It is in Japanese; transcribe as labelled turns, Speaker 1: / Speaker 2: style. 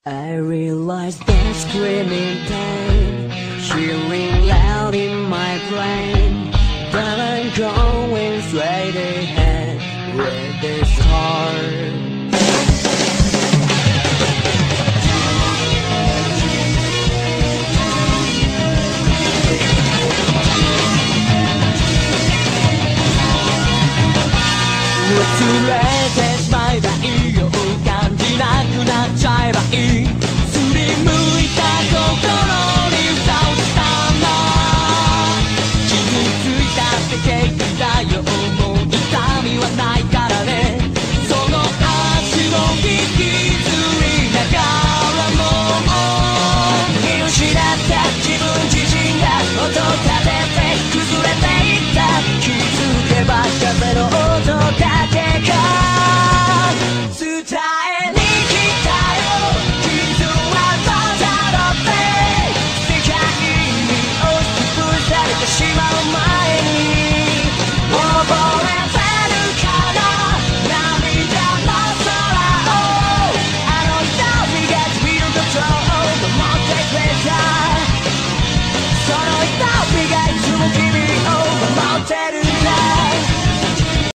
Speaker 1: I realize that screaming pain, cheering loud in my brain, but I'm going straight ahead with this heart.「忘れてしまえばいいよ」「感じなくなっちゃえばいい」「すりむいた心に蓋をしたんだ」「傷ついたって結果だよ」「もう痛みはないからね」「その足を引きずりながらも」「見失った自分自身が音立てて崩れていった」「気づけば風の音だけが伝えに来たよ」「傷はまだだって」「世界に押しつぶされてしまう前に」「溺れてるから涙の空を」「あの瞳が君のことを守ってくれた」「その瞳がいつも君を守ってる」